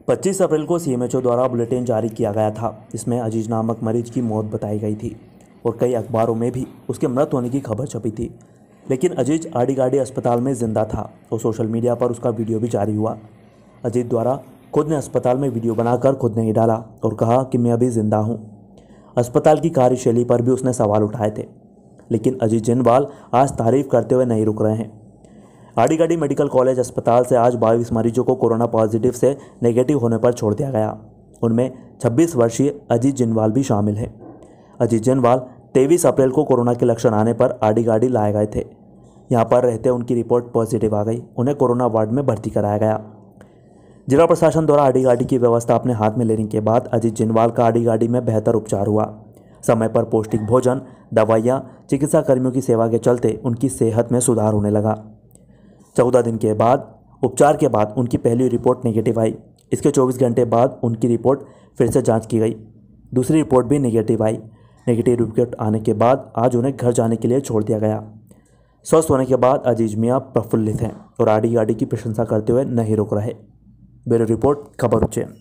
25 अप्रैल को सीएमएचओ द्वारा बुलेटिन जारी किया गया था। इसमें अजीज नामक मरीज की मौत बताई गई थी और कई अखबारों में भी उसके मृत होने की खबर छपी थी। लेकिन अजीज आड़ीगाड़ी अस्पताल में जिंदा था और सोशल मीडिया पर उसका वीडियो भी जारी हुआ। अजीज द्वारा खुद ने अस्पताल में वीडियो बनाकर खुद ने ही डाला और कहा कि मैं अभी जिंदा हूँ। अस्पताल की कार्यशैली पर भी उसने सवाल उठाए थे, लेकिन अजीज जिनवाल आज तारीफ करते हुए नहीं रुक रहे हैं। आड़ीगाड़ी मेडिकल कॉलेज अस्पताल से आज 22 मरीजों को कोरोना पॉजिटिव से नेगेटिव होने पर छोड़ दिया गया। उनमें 26 वर्षीय अजीज जिनवाल भी शामिल है। अजीज जिनवाल 23 अप्रैल को कोरोना के लक्षण आने पर आड़ीगाड़ी लाए गए थे। यहां पर रहते उनकी रिपोर्ट पॉजिटिव आ गई। उन्हें कोरोना वार्ड में भर्ती कराया गया। जिला प्रशासन द्वारा आड़ीगाड़ी की व्यवस्था अपने हाथ में लेने के बाद अजीज जिनवाल का आड़ीगाड़ी में बेहतर उपचार हुआ। समय पर पौष्टिक भोजन, दवाइयाँ, चिकित्सा कर्मियों की सेवा के चलते उनकी सेहत में सुधार होने लगा। 14 दिन के बाद उपचार के बाद उनकी पहली रिपोर्ट नेगेटिव आई। इसके 24 घंटे बाद उनकी रिपोर्ट फिर से जांच की गई। दूसरी रिपोर्ट भी नेगेटिव आई। नेगेटिव रिपोर्ट आने के बाद आज उन्हें घर जाने के लिए छोड़ दिया गया। स्वस्थ होने के बाद अजीज मियाँ प्रफुल्लित हैं और आड़ीगाड़ी की प्रशंसा करते हुए नहीं रुक रहे। ब्यूरो रिपोर्ट, खबर उज्जैन।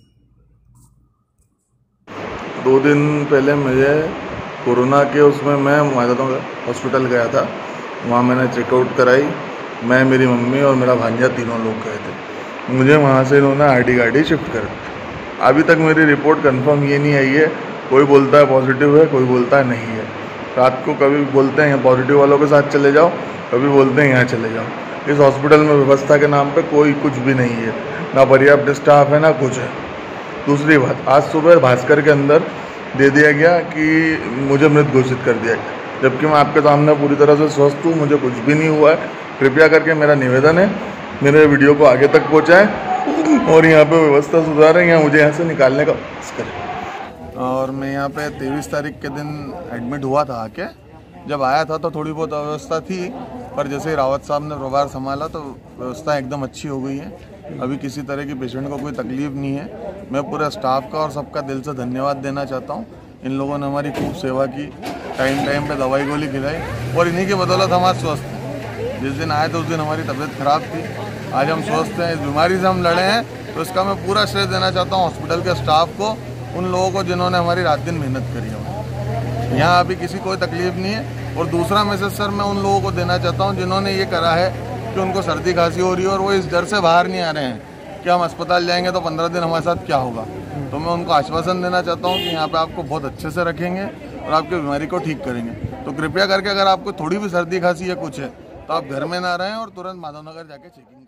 2 दिन पहले मुझे कोरोना के उसमें मैं हॉस्पिटल गया था। वहाँ मैंने चेकआउट कराई। मैं, मेरी मम्मी और मेरा भांजा तीनों लोग गए थे। मुझे वहाँ से इन्होंने आड़ीगाड़ी शिफ्ट कर दी। अभी तक मेरी रिपोर्ट कंफर्म ये नहीं आई है। कोई बोलता है पॉजिटिव है, कोई बोलता है नहीं है। रात को कभी बोलते हैं पॉजिटिव वालों के साथ चले जाओ, कभी बोलते हैं यहाँ चले जाओ। इस हॉस्पिटल में व्यवस्था के नाम पे कोई कुछ भी नहीं है, ना पर्याप्त स्टाफ है ना कुछ है। दूसरी बात, आज सुबह भास्कर के अंदर दे दिया गया कि मुझे मृत घोषित कर दिया गया, जबकि मैं आपके सामने पूरी तरह से स्वस्थ हूँ, मुझे कुछ भी नहीं हुआ है। कृपया करके मेरा निवेदन है, मेरे वीडियो को आगे तक पहुँचाएँ और यहाँ पे व्यवस्था सुधारें, या मुझे यहाँ से निकालने का प्रयास करें। और मैं यहाँ पे 23 तारीख के दिन एडमिट हुआ था। आके जब आया था तो थोड़ी बहुत अव्यवस्था थी, पर जैसे ही रावत साहब ने प्रभार संभाला तो व्यवस्था एकदम अच्छी हो गई है। अभी किसी तरह की पेशेंट को कोई तकलीफ नहीं है। मैं पूरे स्टाफ का और सबका दिल से धन्यवाद देना चाहता हूँ। इन लोगों ने हमारी खूब सेवा की, टाइम टाइम पे दवाई गोली खिलाई और इन्हीं की बदौलत हम आज स्वस्थ हैं। जिस दिन आए थे उस दिन हमारी तबीयत खराब थी, आज हम स्वस्थ हैं। इस बीमारी से हम लड़े हैं, तो इसका मैं पूरा श्रेय देना चाहता हूँ हॉस्पिटल के स्टाफ को, उन लोगों को जिन्होंने हमारी रात दिन मेहनत करी है। यहाँ अभी किसी कोई तकलीफ नहीं है। और दूसरा मैसेज सर मैं उन लोगों को देना चाहता हूँ जिन्होंने ये करा है कि उनको सर्दी खांसी हो रही है और वो इस डर से बाहर नहीं आ रहे हैं कि हम अस्पताल जाएंगे तो 15 दिन हमारे साथ क्या होगा। तो मैं उनको आश्वासन देना चाहता हूँ कि यहाँ पे आपको बहुत अच्छे से रखेंगे और आपकी बीमारी को ठीक करेंगे। तो कृपया करके अगर आपको थोड़ी भी सर्दी खांसी या कुछ है तो आप घर में ना रहें और तुरंत माधवनगर जाके चेकिंग